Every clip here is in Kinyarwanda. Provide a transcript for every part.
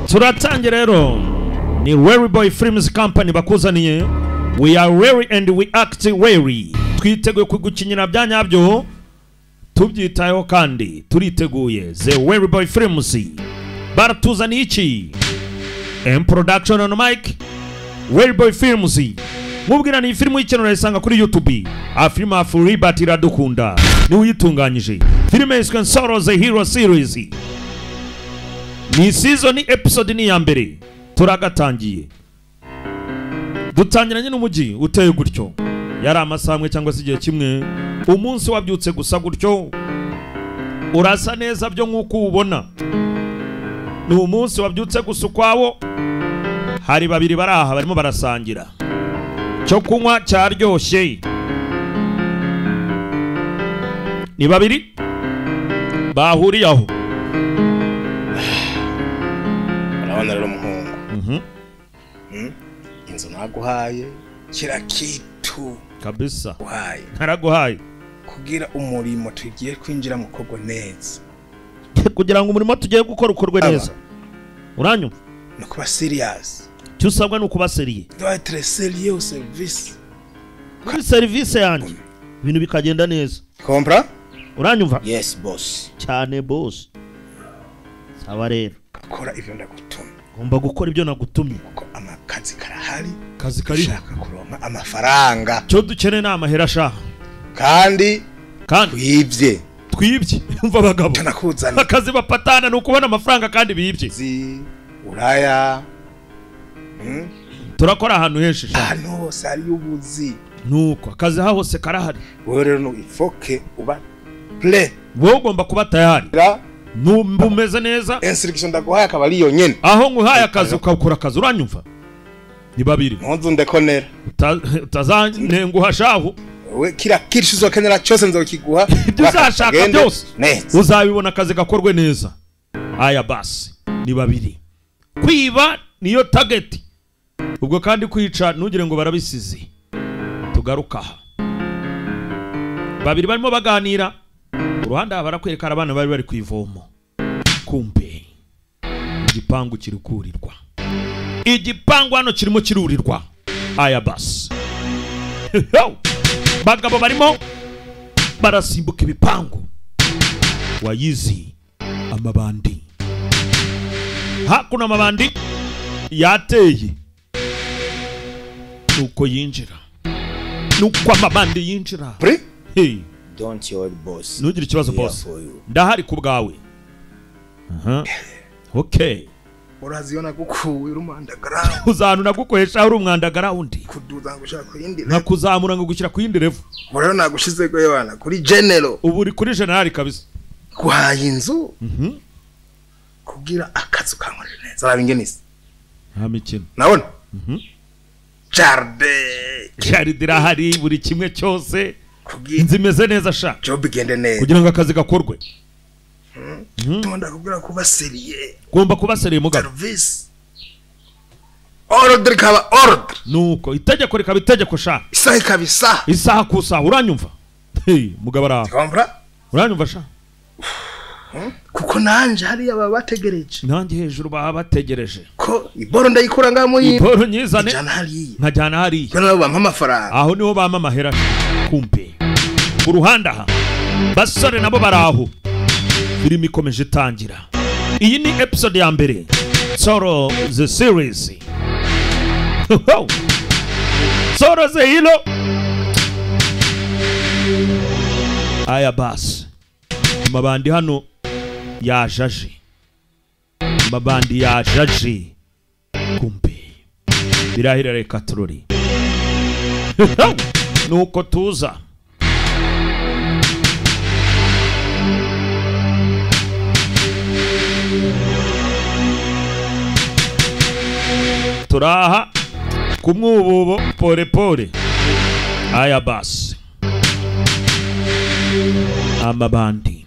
turatangira rero. Ni Weary Boy Films Company bakuzaniye. We are weary and we act weary. Twiteguye kugukinyira byanyabyo. Tubyitayeho kandi turiteguye. The Weary Boy Films baratuzaniye iki? M Production on mic. Weary Boy Films. Mubwira ni filmu y'ikintu urayisanga kuri YouTube. A film of Liberty Iradukunda. Ni uyitunganyije. Filime yiswe Sorrow the Hero series. Ni season episode ni ya mbere. Turagatangiye. Dutangiranye n'umuji uteye gutyo. Yari amasamwe cyangwa se igihe kimwe. Umunsi wabyutse gusa gutyo. Urasa neza byo nkuko ubona. Ni umunsi wabyutse gusa kwawo. Hari babiri baraha barimo barasangira. Cyo kunywa cyaryoshye. Ni babiri bahuriyeho. Urabona rero umuhungu. Inzu naguhaye kira kitu kabisa. Uhaye. Naraguhaye kugira umurimo tugiye kwinjira mu kogwa neza. Kugira ngo umurimo tugiye gukora ukorwe neza. Uranyumva? No kuba serious. Cyusabwa no kuba seriye. Doit être sérieux au service. Kuri service yanjye ibintu bikagenda neza. Compra? Uranyumva? Yes boss. Cyane boss. Sawa rero. Akora ivyo ndagutumye. Ngomba gukora ibyo nagutumye. Uko amakazi karahari. Kazi kari shaka kuronka amafaranga. Cyo dukeneye n'amahera sha. Kandi twibye. Umva abagabo. Tanakuzana. Akazi bapatana no kubona amafaranga kandi bibye. Zi uraya. Turakora ahantu henshi sha. Hano hose ari ubuzi. Nuko akazi hahose karahari. Wowe rero no ifoke uba play. Wowe ugomba kuba tayari. Numva umeze neza. Instruction ndaguhaye akaba ari yo nyene. Aho nguhaye akazi ukakora akazi uranyumva? Ni babiri. Nonzo ndekonera. Utazanenguha shahu. We kira kirishizo kenera cyose nzokiguha. Tuzashaka byose. Uzabibona akazi gakorwe neza. Aya basi. Ni babiri. Kwiba niyo target. Ubwo kandi kwica ntugire ngo barabisize. Tugaruka. Babiri barimo baganira. Uruhanda barakwerekana abana bari kwivomo. Kumbe igipangu kirikurirwa. Igipangu hano kirimo kirurirwa. Aya basi. Bagabo barimo barasimbuka ibipangu. Wayizi amabandi. Hakuna amabandi yateye. Nuko yinjira. Nuko amabandi yinjira. Hey. Don't worry boss. Nugire ikibazo boss. Ndahari ku bwawe. Okay. Uraziona gukuwe urumandagara. Uzanu nagukohesha uri umwandagara undi. Kuduza ngushaka kuyindi. Nakuzamura ngo gushyira kuyindi level. Rero nagushize ko yebana kuri general. Ubu uri kuri general kabisa. Kuhaye inzu. Kugira akazu kankorera neza. Arabingenise. Nta mikino. Nabona? Jardin irahari buri kimwe cyose. Inzu imeze neza sha. Job igende neza. Kugira ngo akazi gakorwe. Tonda kugira kuba seriye. Gomba kuba seriye mugabo. Service. Order kaba order. Nuko itegeko rikaba itegeko sha. Isaha kabisa. Isaha kusa uranyumva? Hey mugabo ara. Kompra? Uranyumva sha? Kuko nanje hari aba bategereje. Nanjye hejuru baba bategereje. Ko iboro ndayikura ngamo yi. Iboro nyizane. Nkajana hari. Bano bampa amafaranga. Aho niho bampa amahera. Kumpe. Uruhanda ha. Basore nabo baraho. Filimi ikomeje tangira. Iyi ni episode ya mbere. Sorrow the series. Sorrow the hero. Aya bas. Mabandi hano yajaje. Mabandi yajaje. Kumpe. Birahira reka turori. Nuko tuza. Turaha kumwububo pole pole. Aya basi. Amabandi.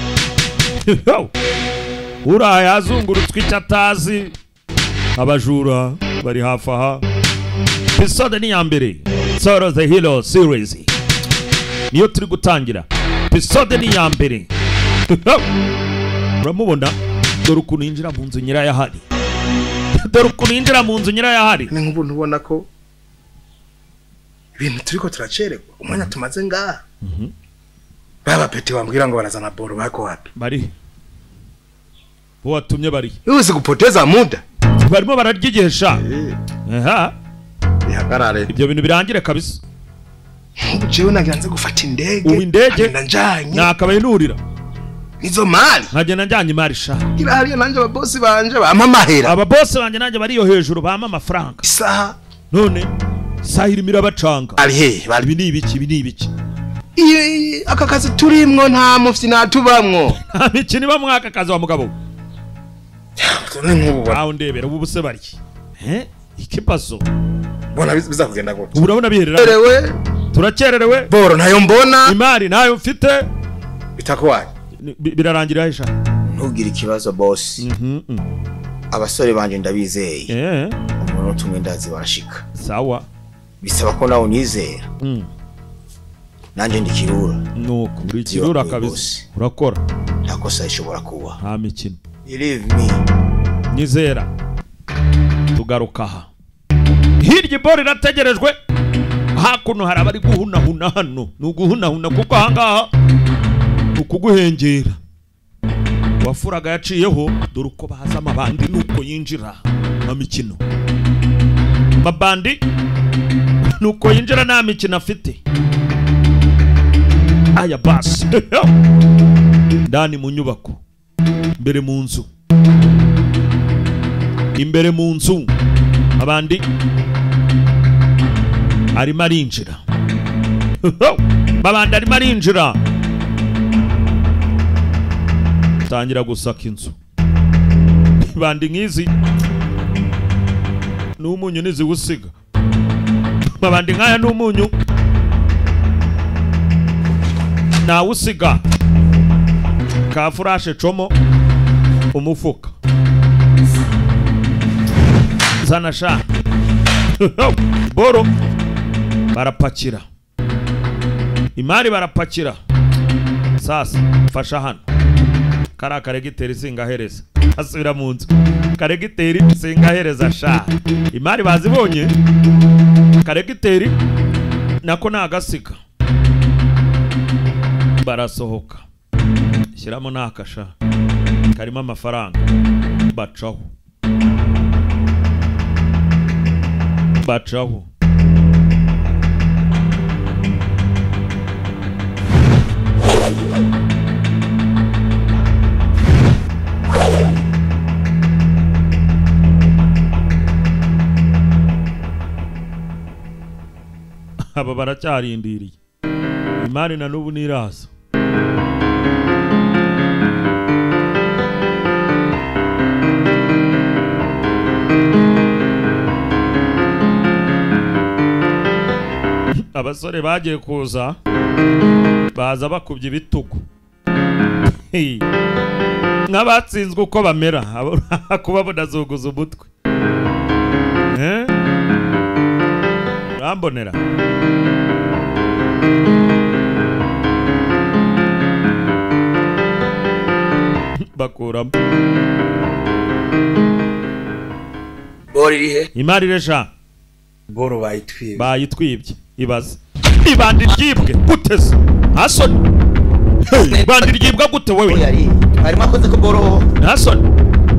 Uraya azungurutswe icyatazi. Abajura bari hafi aha. Episode ni ya mbere. Sorrow the Hero series. Niyo turi gutangira. Episode ni ya mbere. Uramubona? Dore ukuntu yinjira mu nzu nyira yahari. dore ukuntu yinjira mu nzu nyira yahari. Ni nk'ubuntu ubona ko ibintu turiko turacererwa umwanya tumaze ngaha. Baba peti wambwira ngo barazana boro bako wapi? Bari. Bo watumye bari. Uzi kupoteza muda. Barimo bararyigesha. Aha. Bihagarare. Ibyo bintu birangire kabisa. Jewe naganze gufata indege. Ubu indege njanye. Nakabaye nurira. Nizo mali. Nkagenda njanye imari sha. Kira hariyo nanje ababosi banje bama mahera. Ababosi banje nanje bari yo hejuru bama amafaranga. Isaha. None sahira mirabacanga. Ari he? Ibi ni ibiki? Aka kazi turimwo nta mufti natubamwo. Nta mikini bamwe aka kazi wa mugabo. Tone nk'ubu. Aho ndebera ubu buse bari. Ikibazo. Bona bizakugenda gute? Urabona biherera. Turakererewe. Boro ntayo mbona. Imari nayo mfite. Bitakwaye. Birarangira Aisha. Ntugire ikibazo boss. Abasore banje ndabizeye. Umuntu tumwe ndazi barashika. Sawa. Bisaba ko nawe nizera. Nanje ndikirura. Nuko uri kirura kabisa. Urakora. Ntakosa ishobora kuba. Nta mikino. Believe me. Nizera. Tugaruka aha. Hirya bori rategerejwe. Hakuno harabari guhunahuna hano. Nuguhunahuna kuko ahangaha ukuguhengera. Wafuraga yaciyeho dore uko baza amabandi nuko yinjira mu mikino. Mabandi nuko yinjira nta mikino afite. Aya basi. Ndani mu nyubako. Imbere mu nzu. Imbere mu nzu. Abandi arimo arinjira. Babandi arimo arinjira. Tangira gusaka inzu. Bandi nkizi n'umunyu nizi gusiga. Babandi nkaya n'umunyu na usiga. Ka furashe como umufuka. Zana sha. Boro barapakira. Imari barapakira. Sasa fasha hano. Kara karegiteri singahereza. Asubira mu nzu. Karegiteri singahereza sha. Imari bazibonye. Karegiteri nako nagasiga. Barasohoka. Shyiramo nakasha. Karimo amafaranga. Bacaho. Aba baracyarindiriye. Imari na nubu niraza. Abasore bagiye kuza baza bakubye ibitugu. Nk'abatsinzwe uko bamera kuba bonazuguza umutwe. Rambonera. Bakuramo. Boro irihe? Imari resha. Boro bayitwibye. Ibaze. Ibandi ryibwe guteze. Hasoni. Ibandi ryibwa gute wewe? Harimo akoze ko boro. Hasoni.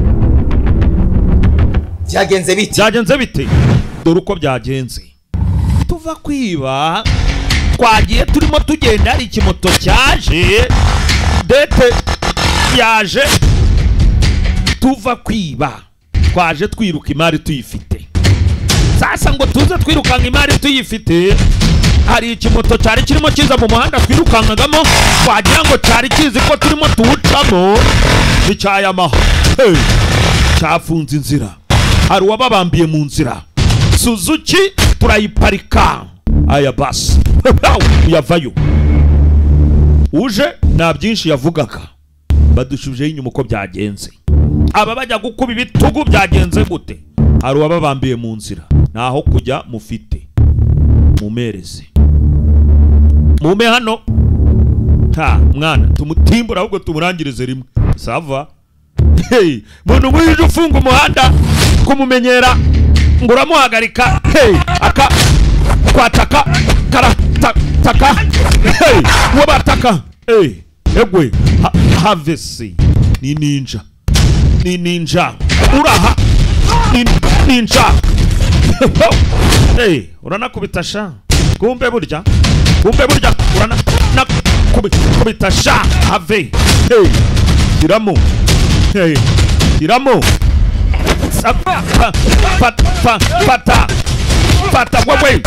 Byagenze bite? Dore uko byagenze. Tuva kwiba. Twagiye turimo tugenda ari ikimoto cyaje. Dete yaje. Tuva kwiba. Twaje twiruka imari tuyifite. Sasa ngo tuze twirukanga imari tuyifite. Hari ikimoto cyari kirimo kiza mu muhanda twirukangagamo. Twagira ngo cyari kizi ko turimo tuwucamo. Icyayamaha. Cyafunze inzira. Hari uwababambiye mu nzira. Suzuki turayiparika. Aya basi. Yavayo. Uje nta byinshi yavugaga. Badushubije inyuma uko byagenze. Aba bajya gukuba ibitugu byagenze gute? Hari uwababambiye mu nzira. Naho kujya mufite. Mumereze. Mume hano. Mwana tumutimbura ahubwo tumurangirize rimwe. Sava. hey muntu wije ufunga umuhanda kumumenyera ngo uramuhagarika hey aka kwataka karataka hey wabataka hey egwe havesi ni ninja uraha ni ninja hey uranakubitasha kumbe burya urana kubitasha have hey tiramo pata wewe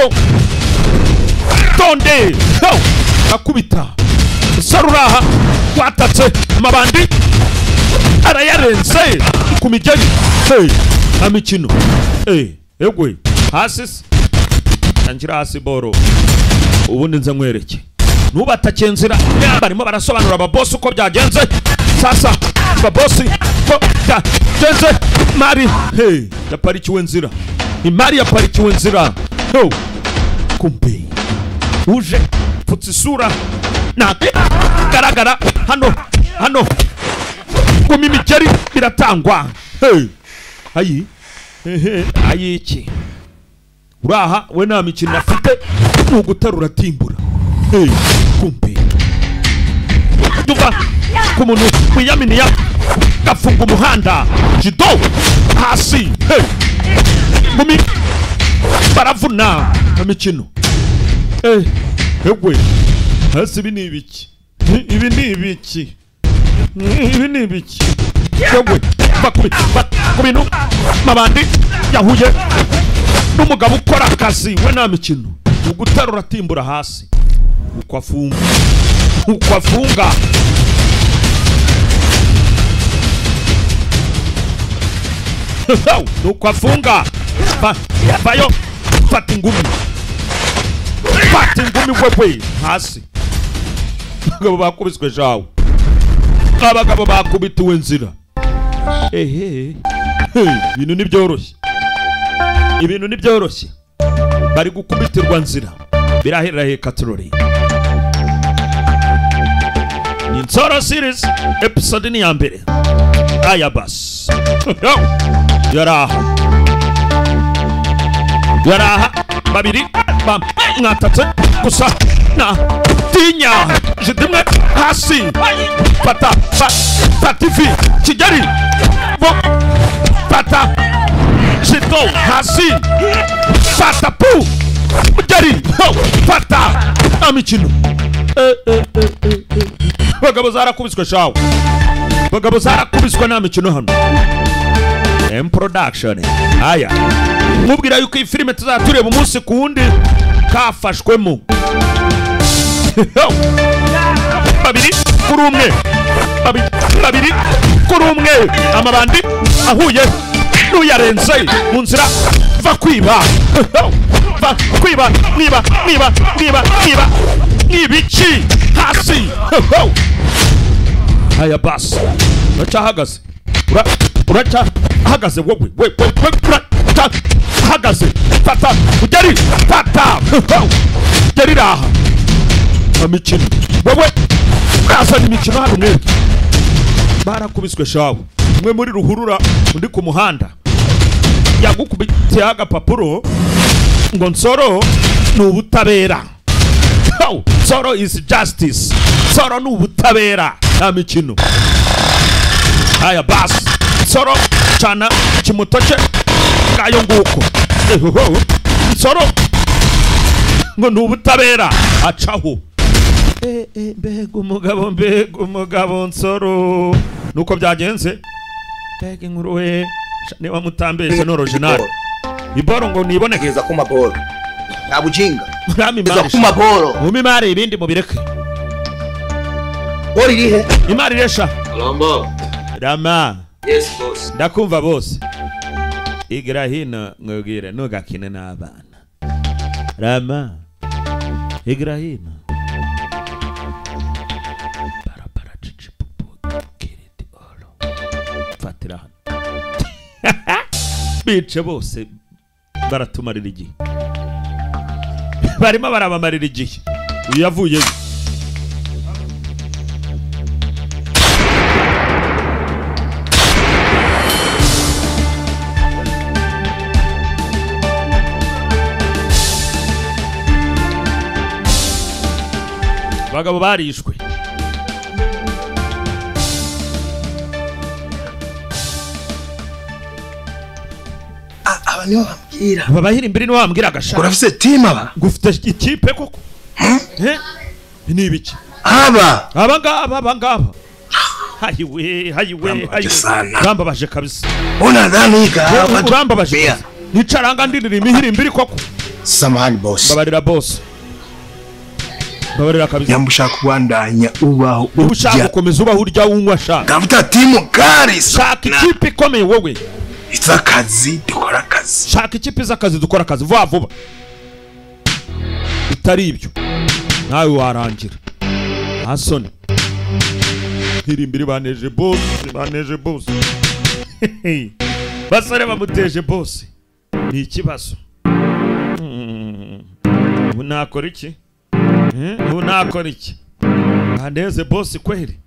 tonde akubita saruraha kwatatse amabandi arayarenze ku mijyani hey amikino hey egwe hasi tangira hasi boro ubundi nza nkwereke nubatakenzira barimo barasobanura ababoss uko byagenze sasa ababoss ko byagenze mari hey yaparikiwe nzira imari yaparikiwe nzira ho kumbe uje putsisura na garagara hano kumimikeri biratangwa hey ayiki uraha we nta mikino afite nuguterura timbura hey kumbe tuva kumuntu kwiyaminiya gafunga umuhanda jido hasi hey mumi baravuna imikino egwe hasi ibi ni ibiki egwe bakubinu mabandi yahuye n'umugabo ukora akazi we nta mikino uguterura timbura hasi ukwafunga ukwafunga bayo fata ingumi wewe hasi abagabo bakubiswe jawe abagabo bakubitiwe nzira ibintu nibyoroshye bari gukubitirwa nzira birahera he katrori ni Nsoro series episode ni ya mbere aya bas yaraha babiri mwatatse gusa na tinya jidimwe hasi pata patifi Kigali bo pata jido hasi pata pu Kigali pata amikino bagabo zarakubiswe shawo bagabo zarakubiswe na mikino hano M production aya mubwira yuko iyi filime tuzatureba umunsi ku wundi kafashwemo babiri kuri umwe amabandi ahuye n'uyarenze mu nzira va kwiba ibiki hasi aya basi uracahagaze uracahagaze wowe uracahagaze fata ugeri fata geri raha amikino wowe urasana imikino hano mwebwe barakubiswe shawo umwe muri ruhurura undi ku muhanda yagukubitiye agapapuro ngo Nsoro ni ubutabera. Nsoro is justice. Nsoro ni ubutabera nta mikino. Aya bas Nsoro cana kimutoke kayo nguko. Nsoro ngo ni ubutabera acaho. Mbega umugabo Nsoro nuko byagenze. Mbega inkuru we niba mutambeshe no original. Iboro ngo nibonekeza ku maboro. Nabujinga. Nza ku maboro. Mumimare ibindi mubireke. Ori rihe? Imari resha. Alombo. Rama. Yes boss. Ndakumva boss. Igira hino mwegire ntugakine n'abana. Rama. Igira hino. Para chichi pupu kiriti olo. Fatira. Bice bose baratumarira igihe. Barimo barabamarira igihe. Uyavuye. abagabo barishwe. aba niho bambwira babahira imbere niho bambwira agashaka urafise team aba gufite ikipe koko ni ibiki aba ngaba hayiwe rambabaje kabisa rambabaje nicaranga ndirira imihiri imbere koko samahani boss babarira kabisa yamushaka kubandanya ubaho ushaka gukomeza ubaho urya unywa shaka gavuta team kari shaka ikipe ikomeye wowe izakazi dukora akazi shaka ikipe izakazi dukora akazi vuba utari ibyo nawe warangira asoni irimbiri baneje boss basare bamuteje boss ni ikibazo unakora iki baneze boss kweri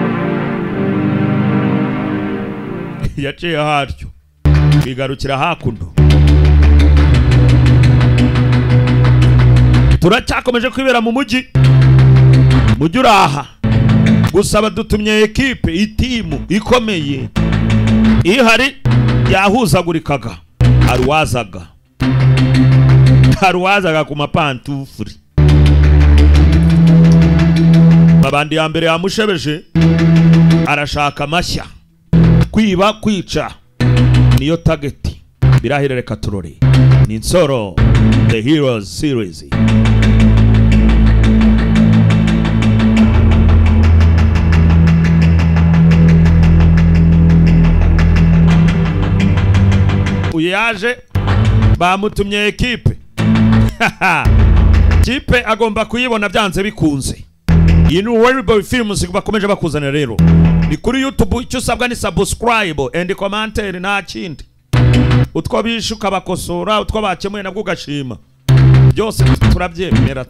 yaciye haryo bigarukira hakundo turacyakomeje kwibera mu mujyi uraha gusaba dutumye ekipe itimu ikomeye ihari yahuzagurikaga haruwazaga ku mapantufuri babandi ya mbere yamushebeje arashaka amashya kwiba kwica niyo target birahirereka turore ni Nsoro The Heroes series. Uyaje bamutumye ekipe kipe agomba kuyibona byanze bikunze. Iyi ni Werryboy Films bakomeje bakuzanira rero ni kuri YouTube. Icyo usabwa ni subscribe and comment nta kindi. Utwo bishuka bakosora utwo bakemuye nabwo ugashima byose turabyemera.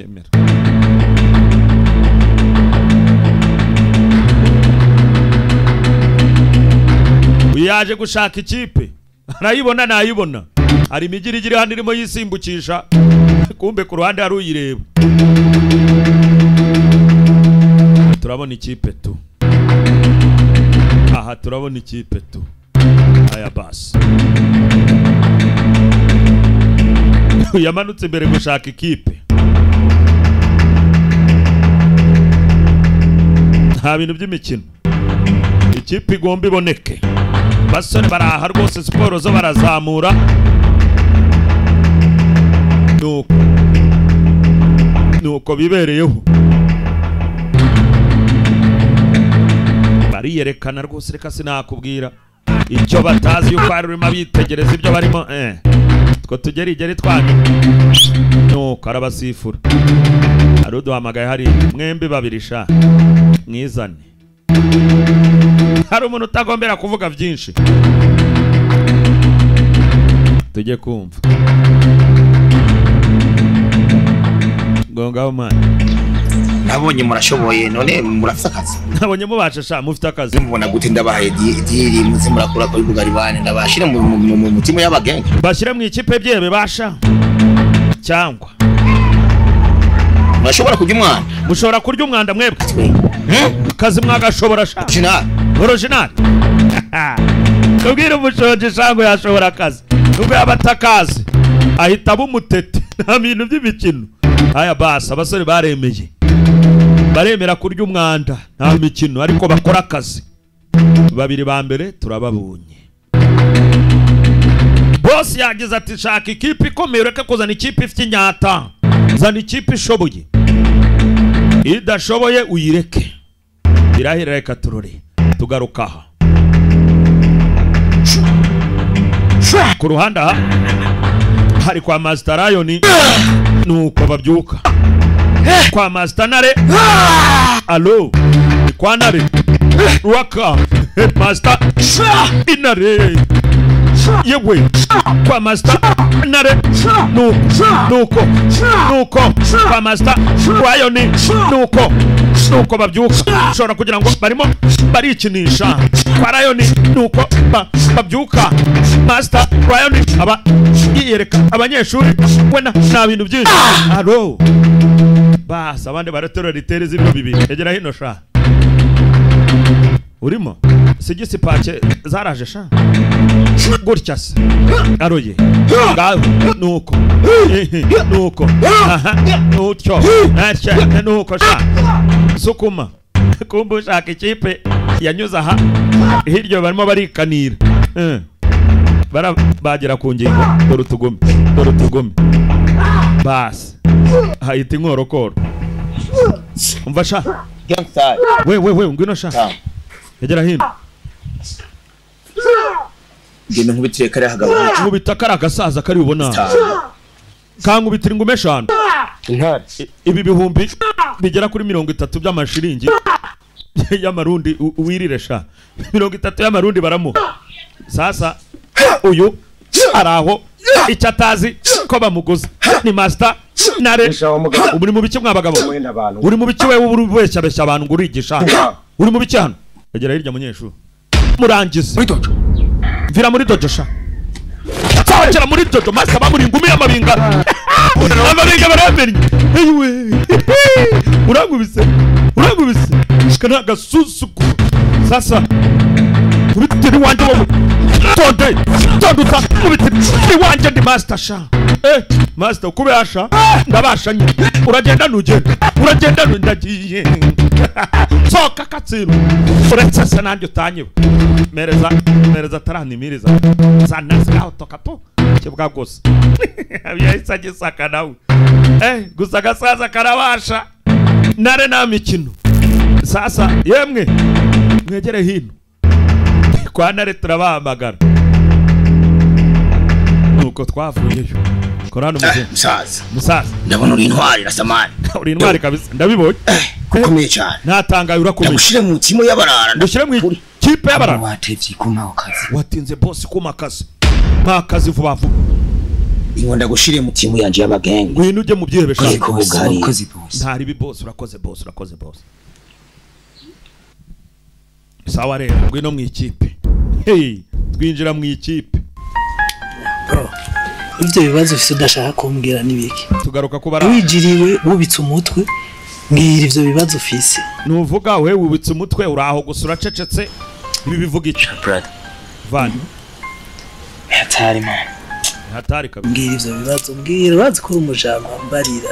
Uyaje gushaka ikipe nayibona hari imigirigiri hano irimo yisimbukisha kumbe ku ruhande hari uyireba. Turabona ikipe tu turabona ikipe tu aya basi yamanutse imbere gushaka ikipe nta bintu by'imikino ikipe igomba iboneke basore baraha rwose siporo zo barazamura nuko bibereyeho bariyerekana rwose reka sinakubwira icyo batazi yuko ari urimo bitegereza ibyo barimo two tugeri twanyu nuko arabasifura aruduhamagaye hari mwembi babirisha mwizane hari umuntu utagombera kuvuga byinshi tujye kumva gongaho mani. Nabonye murashoboye none murafite akazi. Nabonye mubasha mufite akazi. Mubona gute ndabahaye diri muzi murakora ko Bugaribane ndabashira mu mutima y'abagenge. Bashira mu ikipe byebe basha cyangwa Murashobora kurya umwana. Mushobora kurya umwanda mwebwe. Akazi mwagashobora sha. Original. Kubwira umushoje shango yashobora akazi. Ubwo yabatakazi ahita bumutete nta bintu by'imikino. Aya basa abasore baremera kurya umwanda nta mikino ariko bakora akazi. Babiri ba mbere turababonye. Boss yagize ati shaka ikipe ikomeye reka kuzana ikipe ifite inyata. Zana ikipe ishoboye. Idashoboye uyireke. Irahira reka turore. Tugaruka aha. Ku ruhande aha hari kwa Master Lion nuko babyuka. Kwa Master Nare. Allo. Kwa Nare. Waka. Master Inare. Yewe. Kwa Master Nare. Nuko. Kwa Master Lion nuko babyuka. Shora kugira ngo barimo barikinisha. Kwa Lion nuko babyuka. Master Lion aba yiyereka abanyeshuri wena nta bintu byinshi. Allo. basa abandi baraterura ritere z'ibiro bibiri egera hino sha urimo sigisi pake zaraje sha gutya se aroye ngaho nuko aha nutyo natya nuko sha sukuma kumbe ushaka ikipe yanyuze aha hirya barimo barikanira bagera ku ngingo dore utugome basi hayita inkorokoro umva sha we ngwino sha yagera hino ngene nkubitire kare hagabo nkubita kare agasaza kari ubona kankubitira ingume 5 intare ibi bihumbi bigera kuri 30 by'amashiringi y'amarundi uwirire sha 30 y'amarundi baramuha sasa uyu araho icyatazi ko bamuguza ni master nare uri mu biki mwabagabo uri mu biki wewe uri weshabesha abantu ngurigisha uri mu biki hano egera hirya munyeshu murangize vira muri dojo sha cyakira muri dojo master bamuri ngumi y'amabinga amabinga baramenye eyiwe urangubise shikana gasusuku sasa kubitiri wanje wowe tonduta kubitiri wanje ndi master sha master kubasha ndabashanye uragenda ndagiye soka katsiru uretse se nandi utanyiwe mereza taranimiriza sanasa utoka po kibwa gose abiyahise agisaka nawe gusa gasaza karabasha nare na mikino sasa yemwe mwegere hino kwa nare turabahamagara nuko twavuyeyo korano musaza ndabona uri intwari rasamani uri intwari kabisa ndabibonye kukomeye cyane natangaye urakomeye ushire mu timo y'abarara ndushyire mu kipe y'abarara watevye kuma akazi watinze boss kuma akazi mpakazi vuba ingonda gushire mu timo yanje y'abagenge ngwino uje mu byihebesha urakoze boss ntari bi boss urakoze boss sawa rero ngwino mu ikipe twinjira mu ikipe ibyo bibazo ufite udashaka kumbwira nibiki tugaruka kubara wijiriwe wubitse umutwe mbwira ivyo bibazo ufise nuvuga we wubitse umutwe uraho gusura cecetse ibi bivuga iki brother van hatari kabisa mbwira ivyo bibazo mbwira bazi ko umujama mbarira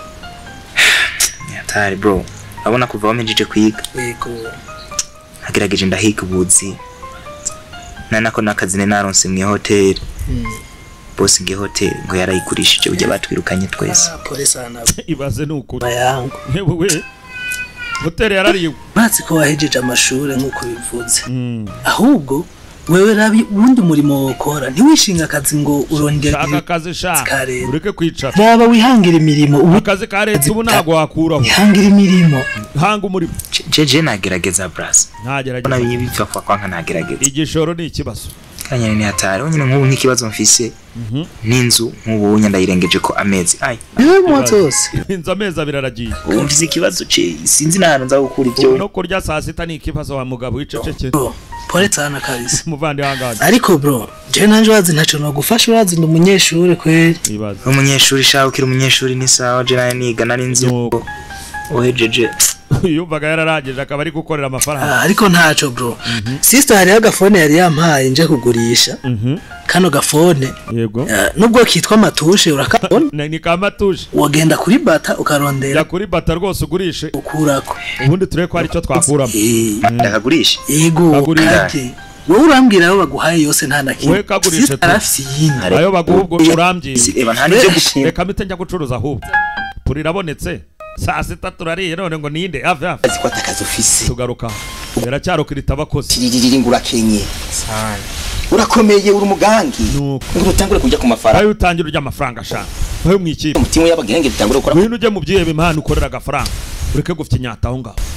hatari bro abona kuva wamenjije kwiga yego agerageje ndahiga ubuzi nanako nakazine naronse mu hotel boss nge hotel ngo yarayigurishije ujya batwirukanye twese pole sana ibaze nuko bayangu yewe hotel yarariye bazi ko wahejeje amashure nkuko bivuze ahubwo wewe rabi ubundi murimo wokora ntiwishinga akazi ngo urondera akazi sha ureke kwicara baba wihangira imirimo ubu akazi karetse ubu ntago wakuraho wihangira imirimo hanga umurimo jeje nagerageza brass ntagerageza nabiye bipfa kwa nagerageza igishoro ni ikibazo kanyene ni hatari unyine nk'ubu nk'ikibazo mfise n'inzu nk'ubu nyandayirengeje ko amezi ai mwatose inzu amezi abiraragiye mfise ikibazo ce sinzi nahantu nza gukura ibyo no kurya saa sita ni ikibazo wa mugabo wiceceke pole sana kabisa muvandi hangana ariko bro je nanje wazi ntaco no gufasha wazi ndi umunyeshuri kweli umunyeshuri shaho kiri umunyeshuri ni sawa je naye niga nari nzi ohejeje yumvaga yararageje akaba ari gukorera amafaranga ariko ntaco bro sister hari agafone yari yampaye nje kugurisha kano gafone yego nubwo kitwa matushe urakabona ni ka matushe wagenda kuri bata ukarondera kuri bata rwose ugurishe ukurako ubundi tureke ko ari cyo twakuramo ndakagurisha yego kake wowe urambwira aho baguhaye yose nta nakimwe we kagurishe ayo baguhubwo urambye eba nta nivyo gushima reka mite njya gucuruza ahubwo purirabonetse saa sita turariye none ngo ninde ave azikwata akazi ofisi tugaruka biracyarukirita abakozi tiririri ngura kenye sana urakomeye uri umugangi ngo utangure kujya ku mafaranga ayo utangira urya amafaranga ashaka ayo mwikipe umutima y'abagenge bitangure gukora ibintu uje mu byihebe impano ukorera agafaranga ureke gufite inyata aho ngaho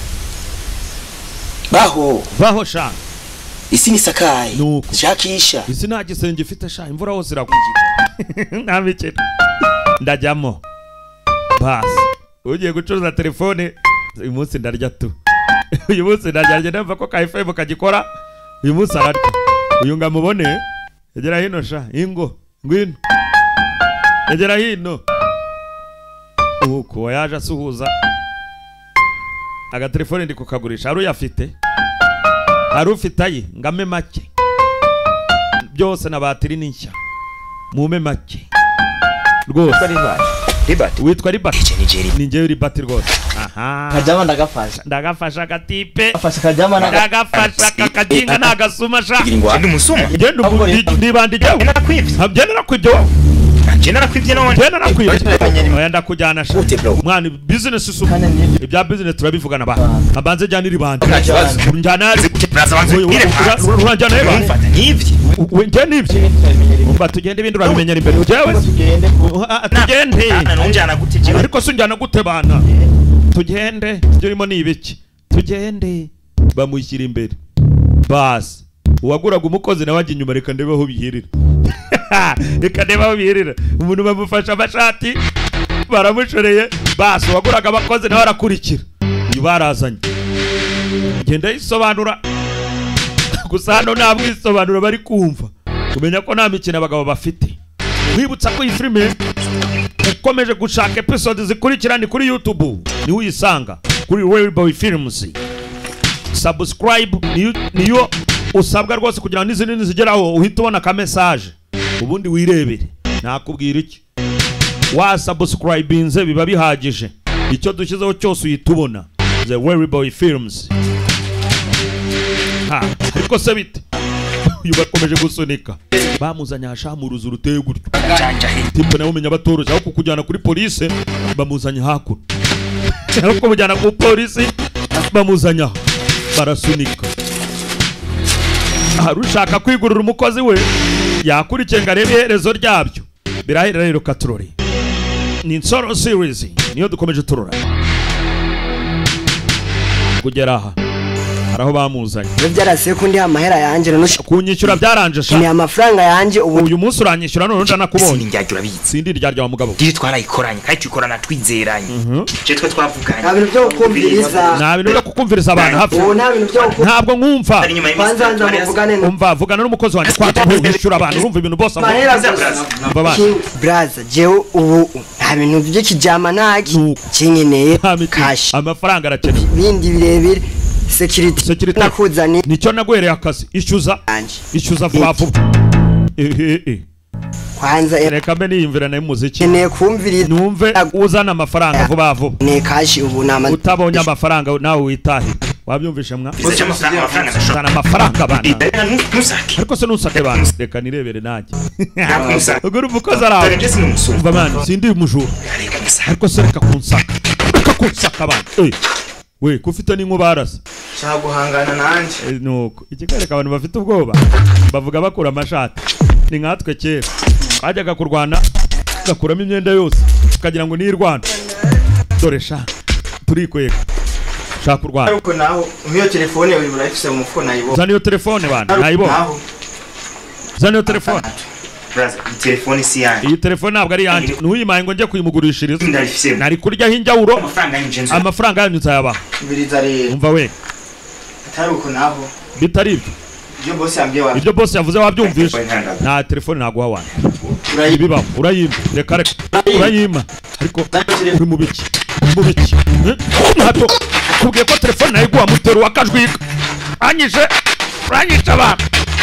baho sha isi ni sakaye shakisha isi nta gisenge ifite sha imvura hose irakugira nta mikino ndajyamo basi ugiye gucuruza telefone uyu munsi ndarya tu uyu munsi ndarya ndumva ko ka FM kagikora uyu munsi ararya uyu ngamubone egera hino sha ingo ngwino egera hino uko yaje asuhuza agatelefone ndi kukagurisha ari uyafite ari ufite ayi ngame make byose na batiri n'inshya mume make rwose Ribat witwa Ribat Nigeria ni njyewe Ribat rwose aha kajama ndagafasha agatipe afasha kajama ndagafasha kakajinga nagasuma sha ndi musuma ngende ndibandi jawe ntabyendera kwibyo njena nakwibye none ngende nakwibye oya ndakujyana sha mwana business isuku ibya business turabivugana ba abanze jyanira ibandi njyana urajyana eba njye nibyo umva tugende ibindi urabimenyera imbere jewe tugende njana gute ariko sunjyana gute bana tugende urimo ni ibiki tugende bamushyira imbere basi uwaguraga umukozi nawe ajya inyuma reka ndebe aho bihirira reka ndebe aho bihirira umuntu bamufasha amashati baramushoreye basi uwaguraga abakozi nawe arakurikira uyu barazanye ngenda yisobanura gusa hano nta mwisobanuro bari kumva kumenya ko nta mikino abagabo bafite wibutsa ko iyi filime ukomeje gushaka episode zikurikirana kuri YouTube ni uyisanga kuri Real Boy Films. Subscribe niyo usabwa rwose kugira ngo n'izindi nizigeraho uhita ubona ka message ubundi wirebere nakubwira iki wa subscribinze biba bihagije icyo dushyizeho cyose uyitubona The Real Boy Films. Ha ariko se bite uyu bakomeje gusunika bamuzanye hashamuruza uruteye gutyo tipe nawe umenya batoroshye aho kukujyana kuri police bamuzanye hakuno aho kumujyana ku polisi bamuzanye aho barasunika arushaka kwigurira umukozi we yakurikiye ngo arebe iherezo ryabyo birahera rero katurore ni Nsoro series niyo dukomeje turora kugera aha araho bamuzanye byarase ko ndi amahera yanje no kunyishyura byaranje sha ni amafaranga yanje uyu munsi uranyishyura none nda nakubonye njyagira bizi sindi ryarya wa mugabo diri twarayikoranye kandi tukorana twizeranye je twe twavuganye nta bintu byo kukumviriza nta bintu byo kukumviriza abantu hafi nta bintu byo ntabwo nkumva kwanza muvugane umva vugana n'umukozi wanjye kwakwishyura abantu urumva ibintu bose braza jewe ubu nta bintu by'ikijama naki kinyeneye cash amafaranga arakenewe bindi birebire security nakuzani nicyo nagwereye akazi ishyuza vuba vuba kwanza reka mbe niyumvira nayo umuziki nkeneye kumviriza numve uzana amafaranga vuba vuba ne kashi ubu nama utabonye amafaranga nawe witahe wabyumvishe mwa amafaranga amafaranga bana nusake ariko se nusake bana reka nirebere nanjye ugura umukozi araho umva bana sindi umujura ariko se reka kunsaka bana we kufite n'inko barasa cyaguhangana nanje nuko ikigareka abantu bafite ubwoba bavuga bakura amashati ni nkatwe kera bajyaga kurwana gakuramo imyenda yose ukagira ngo ni Rwanda dore sha turikweka shaka kurwana ariko naho nk'iyo telefone uri burayifise mu mufuko nayibo zana iyo telefone bana nayibo zana iyo telefone telefone si yanjye iyi telefone ntabwo ari yanjye nuyimaye ngo njye kuyimugurishiriza nari kuryaho injawuro amafaranga yanyu nzayabaha umva we atari uko naho bitari ibyo ibyo boss yavuze wabyumvishe nta telefone naguha wanjye urayibibaho urayima reka reka urayima ariko uri mu biki hato kubwiye ko telefone nayiguha mutero wakajwika anyishe abantu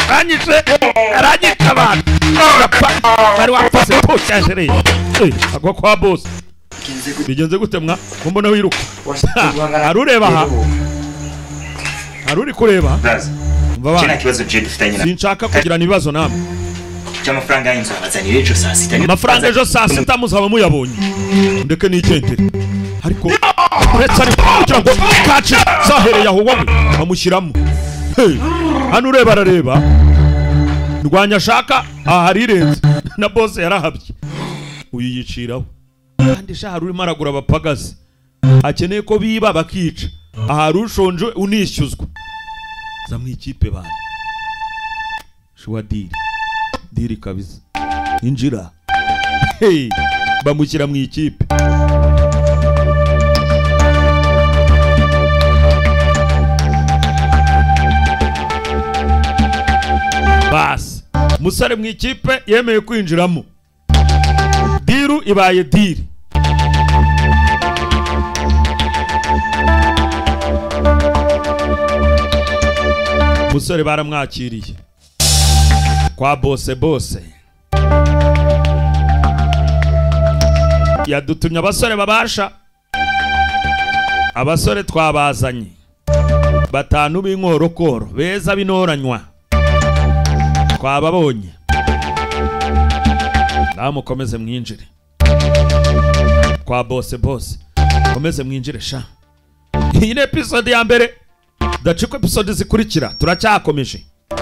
aranyishe abantu bari wapase pocyajere agwa kwa boss bigenze gute mwa kumbona wiruka arureba aha aruri kureba Kina kibazo je dufitanye na sinshaka kugira nibazo namwe cy'amafaranga y'inzu abazanire ejo saa sita amafaranga ejo saa sita muzaba muyabonye ndeke n'ikentere ariko uretse ari kugira ngo kace zahereye aho wowe bamushyiramo hano ureba arareba ndwanya shaka aha harirenze na boss yarahabye uyu yiciraho kandi shahari urimo aragura abapagazi akeneye ko biba bakica aha rushonje unishyuzwa za mwikipe bana shuwa diri kabisa injira bamushyira mu ikipe basi musare mu ikipe yemeye kwinjiramo diru ibaye diri umusore baramwakiriye kwa bose yadutumye abasore babasha, abasore twabazanye 5 b'inkorokoro beza binoranywa twababonye. Namukomeze mwinjire kwa bose komeze mwinjire sha. Iyi ni episode ya mbere, daciko episode zikurikira turacyakomeje.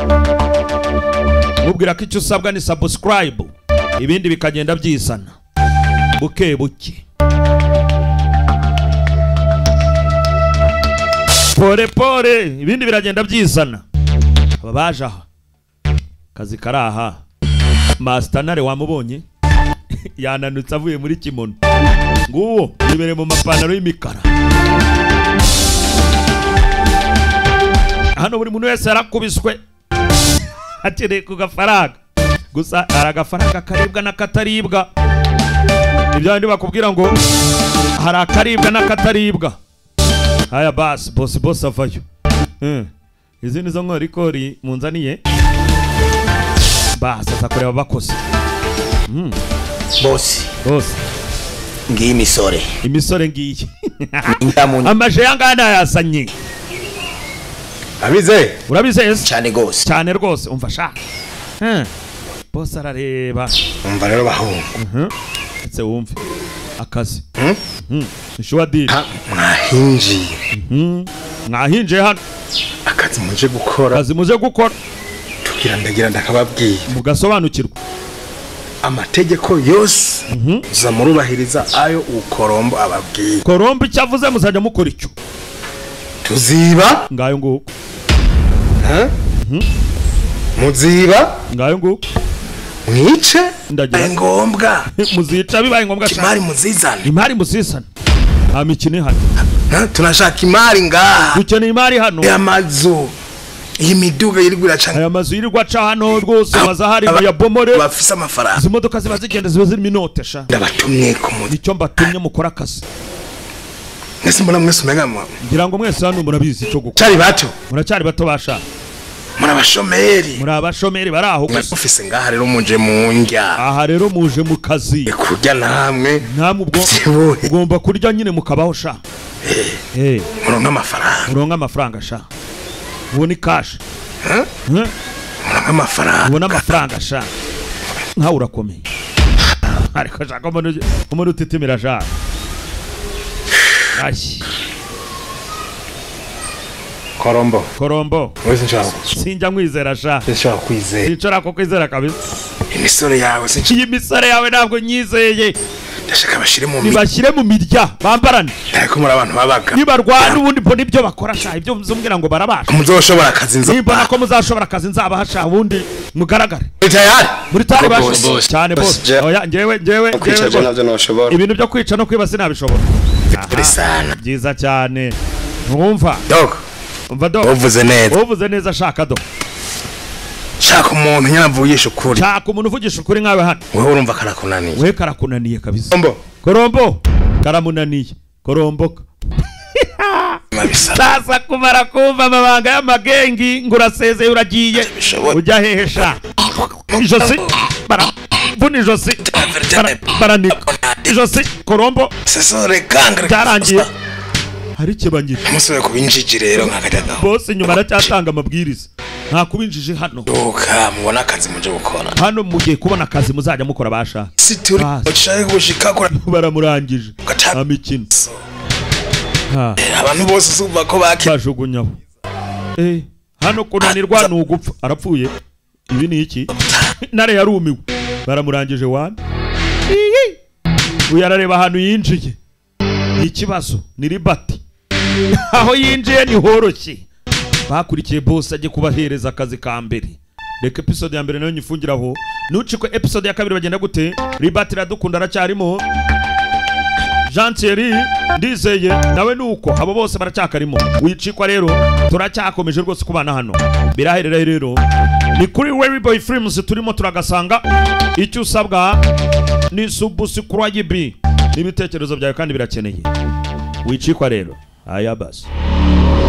Mubwira ko icyo usabwa ni subscribe, ibindi bikagenda byisana buke buke. Pore ibindi biragenda byisana. Babaje aha kazi karaha. Master Nare wamubonye yananutse avuye muri kimono, nguwo ibere mu mapantaro y'imikara. Hano buri muntu wese yarakubiswe atere ku gafaranga, gusa aragafaranga karibwa n'akataribwa. Ibyo ndi bakubwira ngo hari akaribwa n'akataribwa. Haya basi boss avayo. Izi nizo nkorikori munzaniye basi azakureba bakoze. Boss ngiyi imisore ngiyi amaje yangana yasanye. Urabize cyane rwose umva sha. Boss arareba umva rero bahungu etse wumve akazi nishwa diri mwahinje hano akazi muje gukora tugira ndagira ndakababwiye mugasobanukirwa amategeko yose zamurubahiriza ayo ukorombo ababwiye. Korombo cyavuze muzajya mukora icyo tuziba ngayo nguko muziba ngayo nguko mwice ndagira ngombwa muzica bibaye ngombwa imari muzizana amikine hano tunashaka imari ngaha dukeneye imari hano yamazu iyi miduga yirigura cyane aya mazu yirigwa ca hano rwose bazahari ya bomore bafise amafaranga izo modoka ziba zigenda ziba ziri minote sha ndabatumye ko muri icyo mbatumye mukora akazi mwese mbona mwese umegama ngira ngo mwese hano murabizi cyo gukora cyari bato muracyari bato basha murabashomeri baraho gusa ufise ngaha rero muje munjya aha rero muje mu kazi kurya namwe ugomba kurya nyine mukabaho sha muronka amafaranga sha ubona cash ubona amafaranga sha nkaho urakomeye ariko shaka umuntu utitimira sha Korombo wese nshaka sinjya mwizera sha nshaka kwizera sinshaka ko kwizera kabisa. Imisore yawe iyi misore yawe ntabwo nyizeye ndashaka bashire mu mirya bambarane ariko muri abantu babaga nibarwana ubundi mbona ibyo bakora sha ibyo muzumbwira ngo barabasha muzoshobora akazi nza mbona ko muzashobora akazi nzabahasha ubundi mugaragare muri tayari basho cyane boss. Oya ngewe ibintu byo kwica no kwiba sinabishobora byiza cyane ntumva umva do uvuze neza shaka do shaka umuntu nyavugisha ukuri shaka umuntu uvugisha ukuri nkawe hano wewe urumva karakunaniye wewe karakunaniye kabisa korombo karamunaniye koromboka sasa kumara kumva amabanga y'amagengi ngurasezeye uragiye ujya hehesha ijosi buni ijosi baranika ijosi korombo sesore kangre cyarangiye hari kibanyira musore kubinjiji rero nkakajyaga boss nyuma aracyatanga amabwiriza nta kubinjije hano doka mubona akazi muje gukora hano mugiye kubona akazi muzajya mukora basha situri ucaye gushika ko baramurangije amikino abantu bose suva ko bajugunyaho hano kunanirwa n'ugupfa arapfuye ibi ni iki nare yarumiwe baramurangije wana uyarareba hano yinjiye ikibazo ni ribati aho yinjiye ni horoshye bakurikiye boss ajye kubahereza akazi ka mbere. Reka episode ya mbere nayo nyifungiraho nuciko episode ya kabiri bagenda gute ribati radukunda aracyarimo Jean Thierry ndizeye nawe nuko abo bose baracyakarimo wicikwa rero turacyakomeje rwose kubana hano biraherera rero ni kuri Weary Boy Films turimo turagasanga icyo usabwa ni subscribe n'ibitekerezo byawe kandi birakeneye wicikwa rero aya basi.